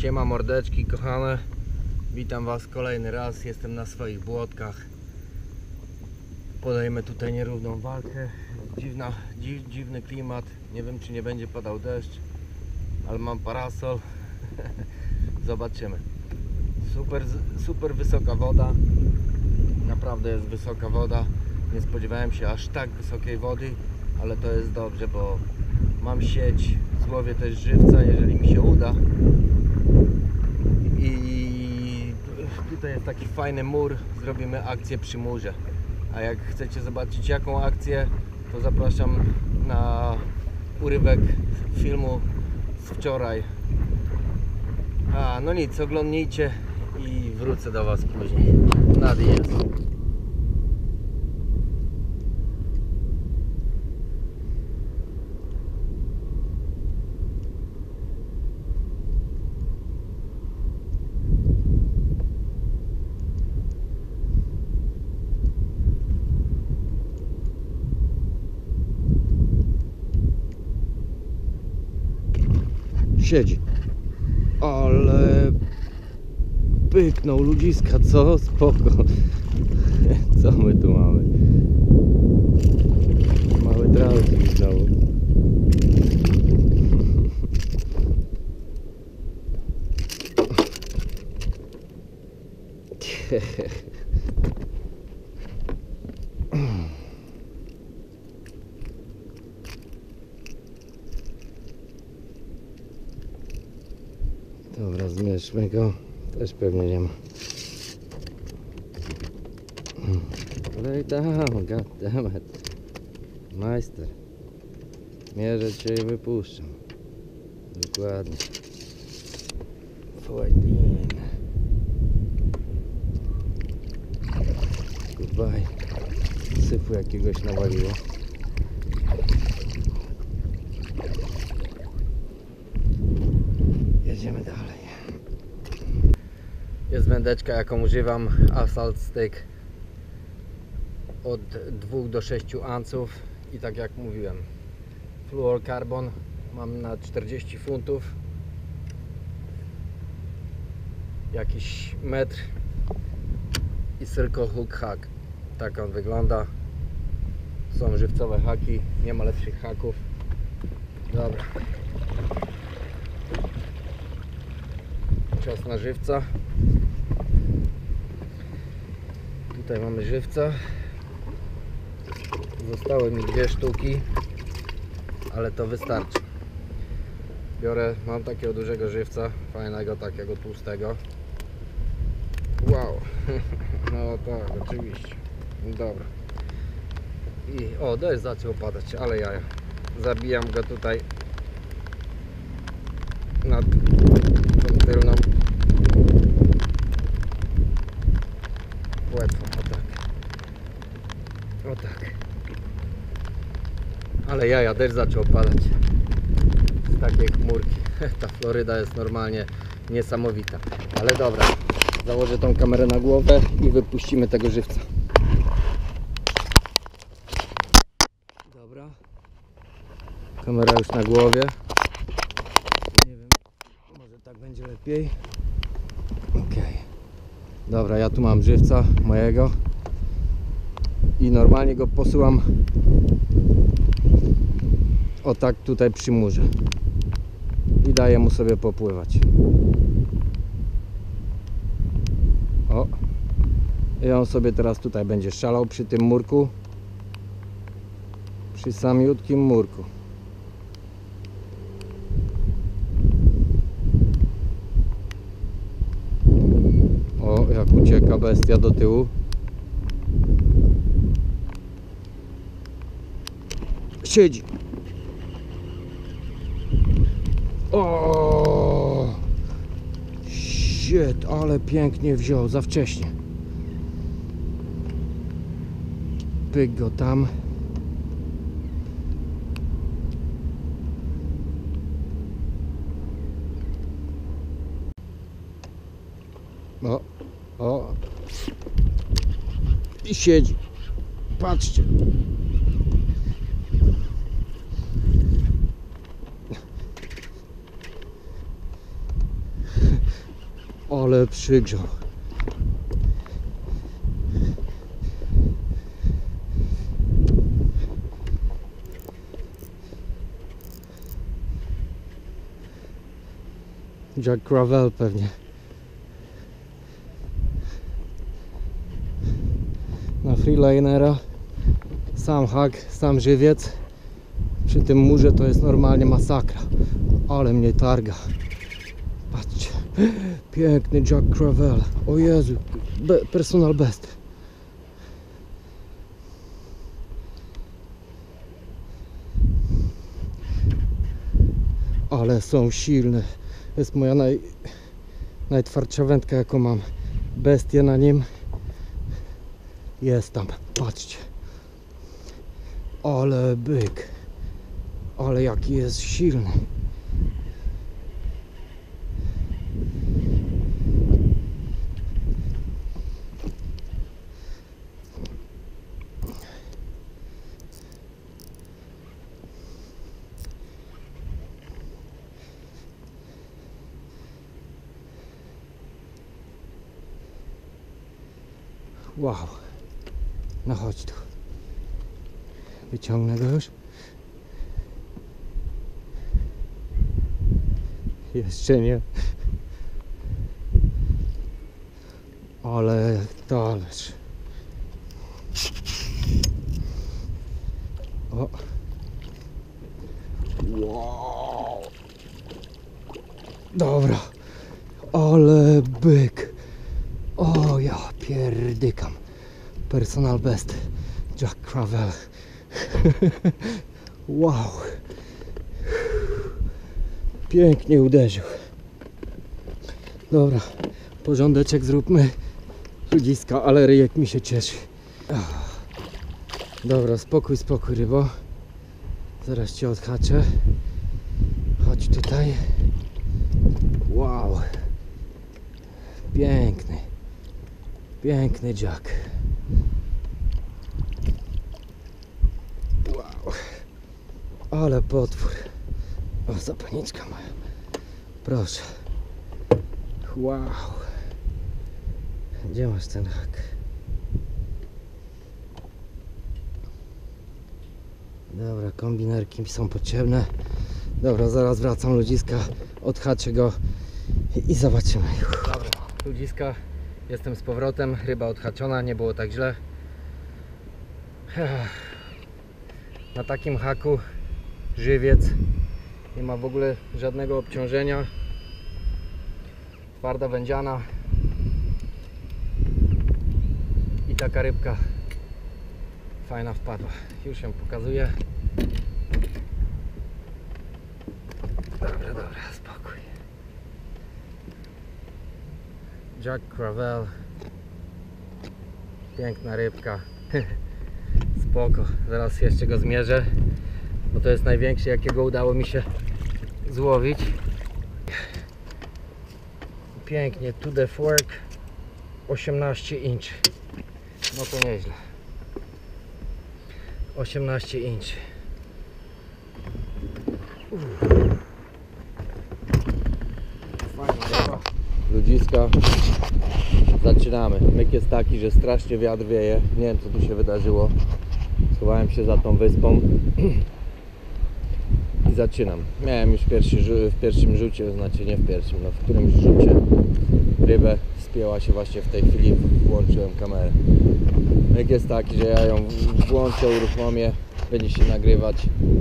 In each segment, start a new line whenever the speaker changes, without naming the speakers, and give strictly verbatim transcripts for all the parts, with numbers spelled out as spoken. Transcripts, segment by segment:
Siema mordeczki kochane, witam was kolejny raz, jestem na swoich błotkach. Podajemy tutaj nierówną walkę. Dziwna, dziw, dziwny klimat, nie wiem czy nie będzie padał deszcz, ale mam parasol. Zobaczymy. Super, super wysoka woda, naprawdę jest wysoka woda. Nie spodziewałem się aż tak wysokiej wody, ale to jest dobrze, bo mam sieć, złowię też żywca, jeżeli mi się uda. I tutaj jest taki fajny mur, zrobimy akcję przy murze. A jak chcecie zobaczyć jaką akcję, to zapraszam na urywek filmu z wczoraj. A no nic, oglądnijcie i wrócę do was później. Nadjeżdż. Siedzi, ale pyknął ludziska, co? Spoko. Co my tu mamy? Mały trauzik znowu. Dobra, zmierzmy go. Też pewnie nie ma. Lay down, goddammit. Majster. Mierzę cię i wypuszczam. Dokładnie. Fajnie. Goodbye. Syfu jakiegoś nawaliło. Jedziemy dalej. Jest wędeczka, jaką używam, Assault Stick od dwóch do sześciu anców i tak jak mówiłem, fluorocarbon mam na czterdzieści funtów, jakiś metr i Circle Hook Hack. Tak on wygląda. Są żywcowe haki, nie ma lepszych haków. Dobra, czas na żywca. Tutaj mamy żywca. Zostały mi dwie sztuki, ale to wystarczy. Biorę, mam takiego dużego żywca, fajnego, takiego tłustego. Wow, no tak, oczywiście. Dobra. I o, deszcz zaczął padać, ale jaja. Zabijam go tutaj nad tą tylną płetwą, o tak. O tak. Ale jaja, deszcz zaczął padać z takiej chmurki. Ta Floryda jest normalnie niesamowita. Ale dobra, założę tą kamerę na głowę i wypuścimy tego żywca. Dobra. Kamera już na głowie. Nie wiem, może tak będzie lepiej. Ok. Dobra, ja tu mam żywca mojego i normalnie go posyłam o tak tutaj przy murze i daję mu sobie popływać. O, i on sobie teraz tutaj będzie szalał przy tym murku, przy samiutkim murku. O, jak ucieka bestia do tyłu. Siedzi. O, shit, ale pięknie wziął, za wcześnie. Pyk go tam. O, o. I siedzi. Patrzcie. Ale przygrzał. Jack Crevalle pewnie. Na freelinera. Sam hak, sam żywiec. Przy tym murze to jest normalnie masakra. Ale mnie targa. Patrzcie. Piękny Jack Crevalle. O Jezu. Be personal best. Ale są silne. To jest moja naj, najtwardsza wędka, jaką mam. Bestia na nim. Jest tam. Patrzcie. Ale byk. Ale jaki jest silny. Wow. No chodź tu. Wyciągnę go już. Jeszcze nie. Ale talerz. O. Wow. Dobra. Ale byk. O, ja pierdykam. Personal best. Jack Crevalle. Wow. Pięknie uderzył. Dobra, porządeczek zróbmy. Ludziska, ale ryjek mi się cieszy. Dobra, spokój, spokój, rybo. Zaraz cię odhaczę. Chodź tutaj. Wow. Piękny. Piękny Jack. Wow. Ale potwór. O, zapalniczka moja. Proszę. Wow. Gdzie masz ten hak? Dobra, kombinerki mi są potrzebne. Dobra, zaraz wracam, ludziska. Odhaczę go i, i zobaczymy. Dobra, ludziska. Jestem z powrotem. Ryba odhaczona, nie było tak źle. Na takim haku żywiec. Nie ma w ogóle żadnego obciążenia. Twarda wędziana. I taka rybka fajna wpadła. Już ją pokazuję. Dobra, dobra, spokój. Jack Crevalle. Piękna rybka. Spoko. Zaraz jeszcze go zmierzę, bo to jest największy, jakiego udało mi się złowić. Pięknie, to the fork. osiemnaście inch. No to nieźle. osiemnaście inch. Fajna ryba. Ludziska. Zaczynamy. Myk jest taki, że strasznie wiatr wieje. Nie wiem, co tu się wydarzyło. Schowałem się za tą wyspą i zaczynam. Miałem już pierwszy, w pierwszym rzucie, znaczy nie w pierwszym, no w którymś rzucie rybę. Spięła się właśnie w tej chwili, włączyłem kamerę. Myk jest taki, że ja ją włączę, uruchomię, będzie się nagrywać.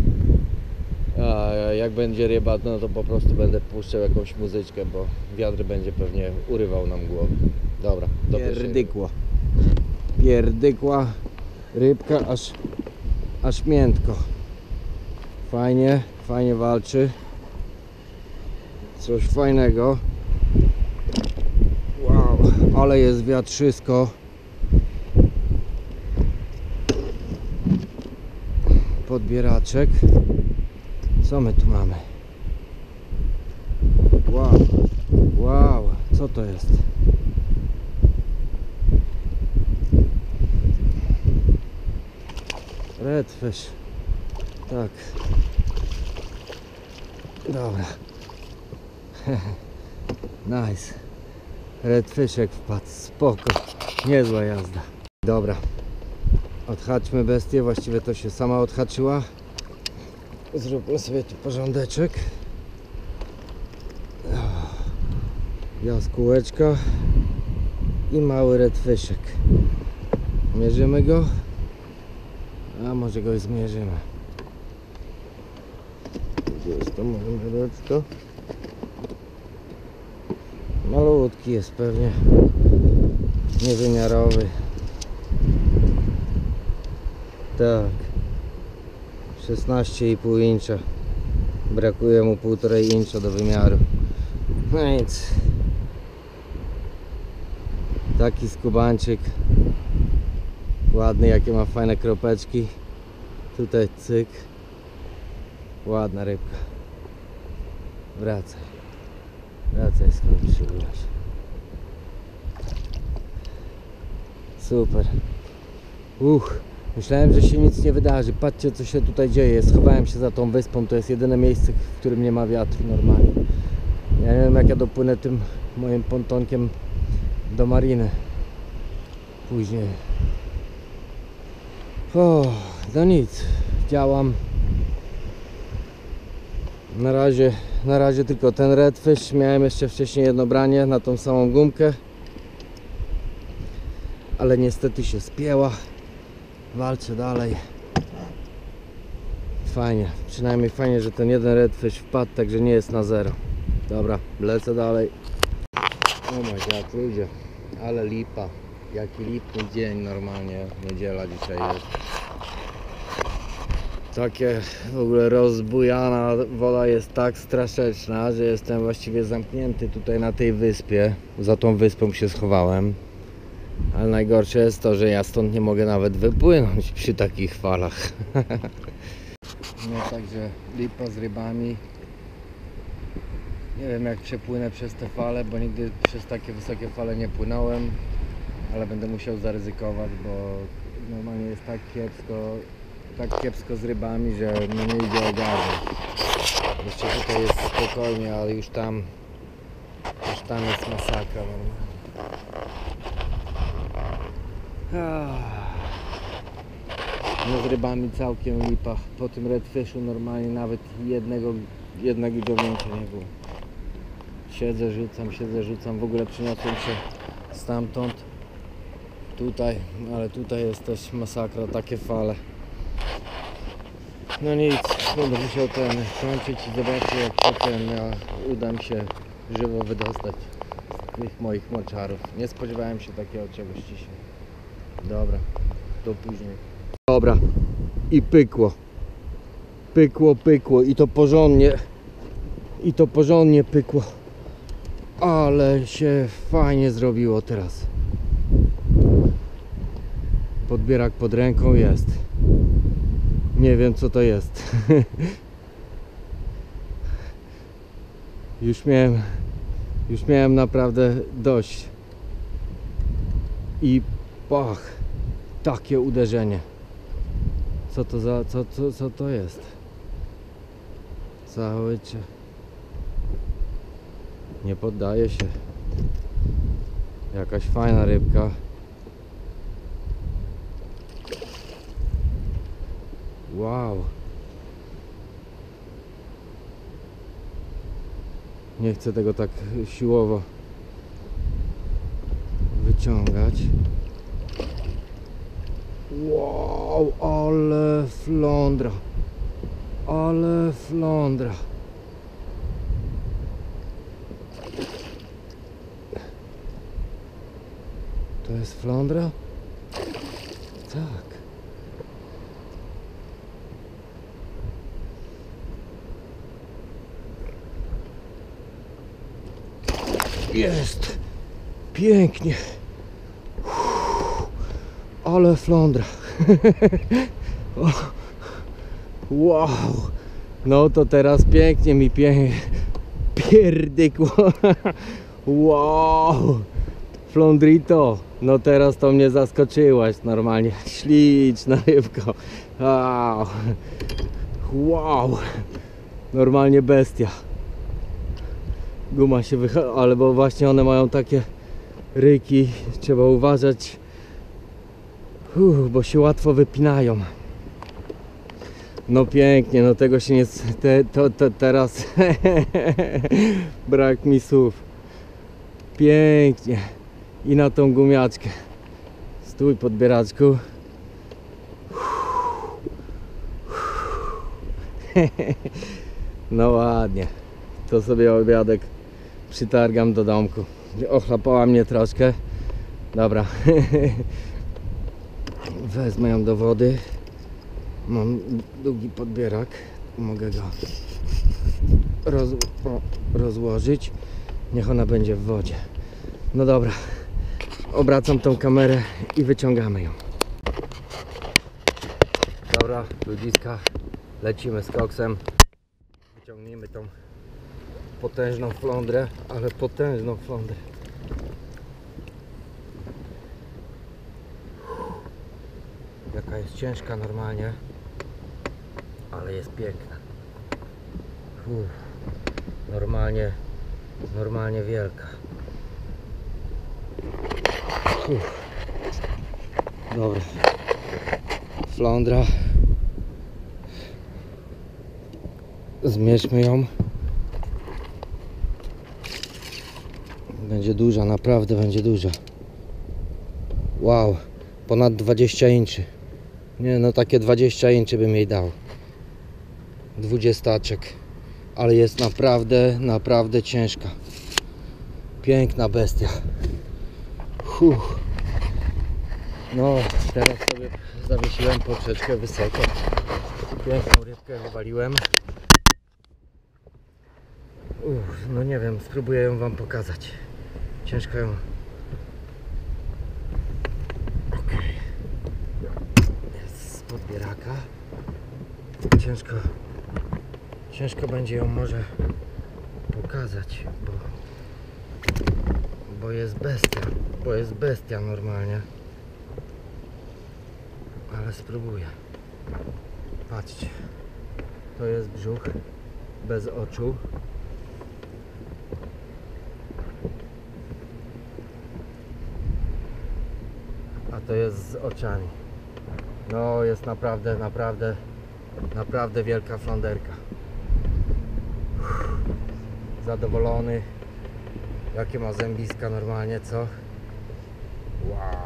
A jak będzie ryba, no to po prostu będę puszczał jakąś muzyczkę, bo wiatr będzie pewnie urywał nam głowę. Dobra, do pierdykła. Pierdykła rybka, aż, aż miętko. Fajnie, fajnie walczy. Coś fajnego. Wow, ale jest wiatrzysko. Podbieraczek. Co my tu mamy? Wow, wow, co to jest? Redfish. Tak. Dobra. Nice. redfiszek wpadł, spoko, niezła jazda. Dobra, odhaczmy bestię, właściwie to się sama odhaczyła. Zróbmy sobie tu porządeczek. Jaskółeczka i mały redfiszek. Mierzymy go, a może go i zmierzymy. Gdzie jest to moje miodełeczko? Malutki jest pewnie, niewymiarowy. Tak, szesnaście i pół incza. Brakuje mu półtorej incza do wymiaru. No nic. Taki skubańczyk. Ładny, jakie ma fajne kropeczki. Tutaj cyk. Ładna rybka. Wracaj. Wracaj skąd przybyłaś. Super. Uch. Myślałem, że się nic nie wydarzy. Patrzcie, co się tutaj dzieje. Schowałem się za tą wyspą. To jest jedyne miejsce, w którym nie ma wiatru normalnie. Ja nie wiem, jak ja dopłynę tym moim pontonkiem do mariny później. O, no nic, działam. Na razie, na razie tylko ten redfish. Miałem jeszcze wcześniej jedno branie na tą samą gumkę, ale niestety się spięła. Walczę dalej. Fajnie, przynajmniej fajnie, że ten jeden redfish wpadł, także nie jest na zero. Dobra, lecę dalej. O my god, ludzie, ale lipa. Jaki lipny dzień normalnie, niedziela dzisiaj jest. Takie w ogóle rozbujana woda jest tak straszeczna, że jestem właściwie zamknięty tutaj na tej wyspie. Za tą wyspą się schowałem. Ale najgorsze jest to, że ja stąd nie mogę nawet wypłynąć przy takich falach. No także lipa z rybami. Nie wiem, jak przepłynę przez te fale, bo nigdy przez takie wysokie fale nie płynąłem. Ale będę musiał zaryzykować, bo normalnie jest tak kiepsko, tak kiepsko z rybami, że mnie nie idzie ogarnąć. Jeszcze tutaj jest spokojnie, ale już tam, już tam jest masakra normalnie. No z rybami całkiem lipa. Po tym redfishu normalnie nawet jednego, jednego dziobnięcia nie było. Siedzę, rzucam, siedzę, rzucam. W ogóle przyniosłem się stamtąd. Tutaj, ale tutaj jest też masakra, takie fale. No nic, będę musiał ten kończyć i zobaczę, jak potem ja uda mi się żywo wydostać z tych moich moczarów. Nie spodziewałem się takiego czegoś dzisiaj. Dobra, to później. Dobra, i pykło. Pykło, pykło i to porządnie. I to porządnie pykło. Ale się fajnie zrobiło teraz. Podbierak pod ręką jest. Nie wiem, co to jest. Już miałem Już miałem naprawdę dość. I pach, takie uderzenie. Co to za, co, co, co to jest? Cały czas. Nie poddaje się. Jakaś fajna rybka. Wow. Nie chcę tego tak siłowo wyciągać. Wow, ale flądra. Ale flądra. To jest flądra? Tak. Jest! Pięknie! Uff, ale flądra! Wow! No to teraz pięknie mi pie... pierdykło! Wow! Flądrito! No teraz to mnie zaskoczyłaś normalnie. Śliczna rybka! Wow! Wow! Normalnie bestia. Guma się wycha... ale bo właśnie one mają takie ryki, trzeba uważać, Uff, bo się łatwo wypinają. No pięknie, no tego się nie... Te, to, to teraz brak mi słów. Pięknie. I na tą gumiaczkę. Stój, podbieraczku. No ładnie. To sobie obiadek przytargam do domku. Ochlapała mnie troszkę. Dobra. Wezmę ją do wody. Mam długi podbierak. Mogę go roz, o, rozłożyć. Niech ona będzie w wodzie. No dobra. Obracam tą kamerę i wyciągamy ją. Dobra, ludziska. Lecimy z koksem. Wyciągnijmy tą potężną flądrę, ale potężną flądrę. Jaka jest ciężka normalnie, ale jest piękna. Uff, normalnie, normalnie wielka. Uff. Dobra. Flądra. Zmierzmy ją. Będzie duża, naprawdę będzie duża. Wow, ponad dwadzieścia inczy. Nie no, takie dwadzieścia inczy bym jej dał. Dwudziestaczek. Ale jest naprawdę, naprawdę ciężka. Piękna bestia. Uff. No, teraz sobie zawiesiłem poprzeczkę wysoko. Piękną rybkę wywaliłem. Uff, no nie wiem, spróbuję ją wam pokazać. Ciężko ją. Okej. Jest z podbieraka. Ciężko. Ciężko będzie ją może pokazać, bo bo jest bestia, bo jest bestia normalnie. Ale spróbuję. Patrzcie. To jest brzuch bez oczu. A to jest z oczami. No jest naprawdę, naprawdę, naprawdę wielka fląderka. Uff, zadowolony. Jakie ma zębiska normalnie, co? Wow.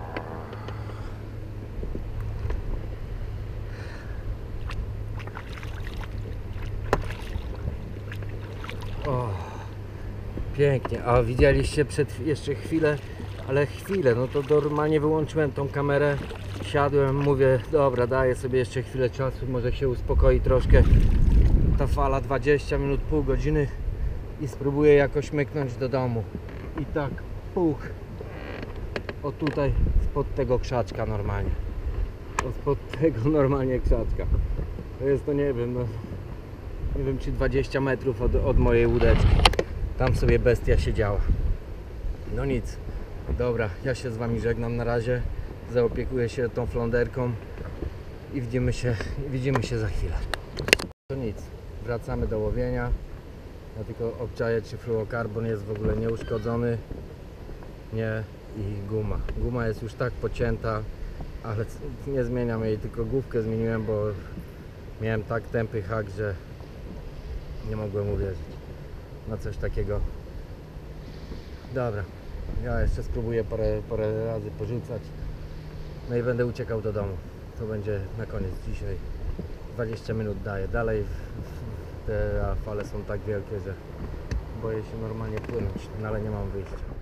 O, pięknie. A widzieliście przed jeszcze chwilę, ale chwilę, no to normalnie wyłączyłem tą kamerę, siadłem, mówię, dobra, daję sobie jeszcze chwilę czasu, może się uspokoi troszkę ta fala, dwadzieścia minut, pół godziny i spróbuję jakoś myknąć do domu. I tak, puch, o tutaj, spod tego krzaczka normalnie, o spod tego normalnie krzaczka. To jest to, nie wiem, no, nie wiem czy dwadzieścia metrów od, od mojej łódeczki. Tam sobie bestia siedziała. No nic. Dobra, ja się z wami żegnam na razie. Zaopiekuję się tą fląderką i widzimy się, widzimy się za chwilę. To nic. Wracamy do łowienia. Ja tylko obczaję, czy fluokarbon jest w ogóle nieuszkodzony. Nie. I guma. Guma jest już tak pocięta, ale nie zmieniam jej, tylko główkę zmieniłem, bo miałem tak tępy hak, że nie mogłem uwierzyć na coś takiego. Dobra, ja jeszcze spróbuję parę, parę razy porzucać. No i będę uciekał do domu. To będzie na koniec dzisiaj. dwadzieścia minut daję. Dalej te fale są tak wielkie, że boję się normalnie płynąć, no ale nie mam wyjścia.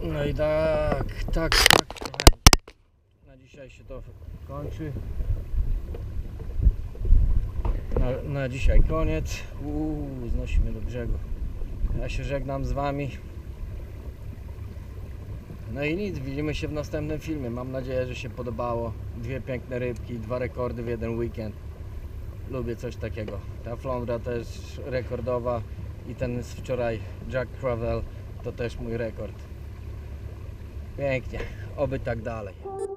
No i tak, tak, tak, kochani. Na dzisiaj się to kończy. Na, na dzisiaj koniec. Uuu, znosimy do brzegu. Ja się żegnam z wami. No i nic, widzimy się w następnym filmie. Mam nadzieję, że się podobało. Dwie piękne rybki, dwa rekordy w jeden weekend. Lubię coś takiego. Ta flądra też rekordowa i ten z wczoraj Jack Crevalle to też mój rekord. Pięknie, oby tak dalej.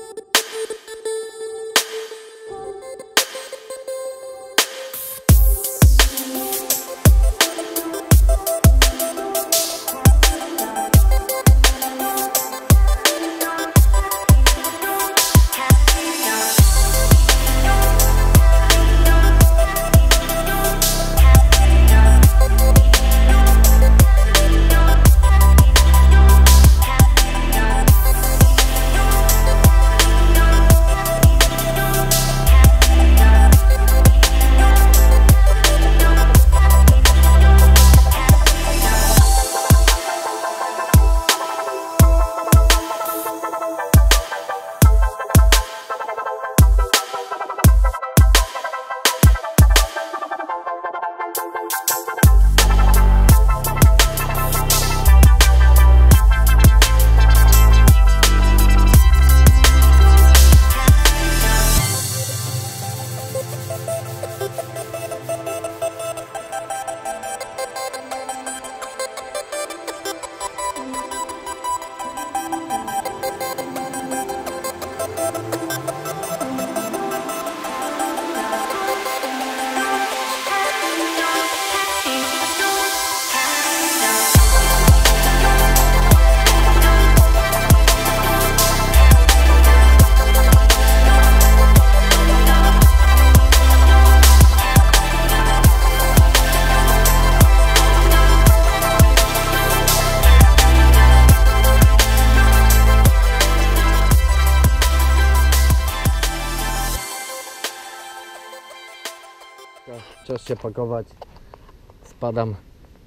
Czas się pakować. Spadam.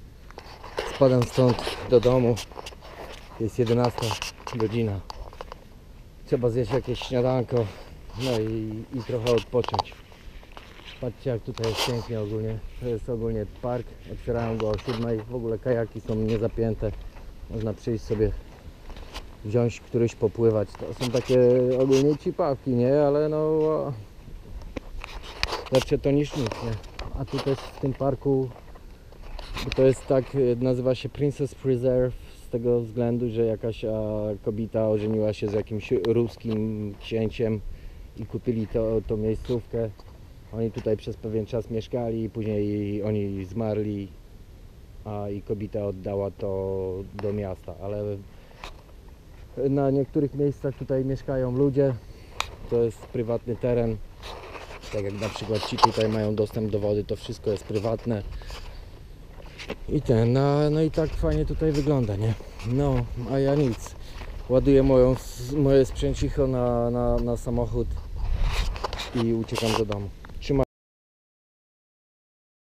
Spadam stąd do domu. Jest jedenasta godzina. Trzeba zjeść jakieś śniadanko. No i, i trochę odpocząć. Patrzcie, jak tutaj jest pięknie ogólnie. To jest ogólnie park. Otwierają go o siódmej. W ogóle kajaki są niezapięte. Można przyjść sobie, wziąć któryś, popływać. To są takie ogólnie cipawki, nie? Ale no... lepsze to niż nic, nie? A tu też w tym parku, bo to jest tak, nazywa się Princess Preserve z tego względu, że jakaś a, kobieta ożeniła się z jakimś ruskim księciem i kupili to, to miejscówkę. Oni tutaj przez pewien czas mieszkali i później oni zmarli, a i kobieta oddała to do miasta, ale na niektórych miejscach tutaj mieszkają ludzie, to jest prywatny teren. Tak jak na przykład ci tutaj mają dostęp do wody, to wszystko jest prywatne. I ten, no, no i tak fajnie tutaj wygląda, nie? No, a ja nic. Ładuję moją, moje sprzęcicho na, na, na samochód i uciekam do domu.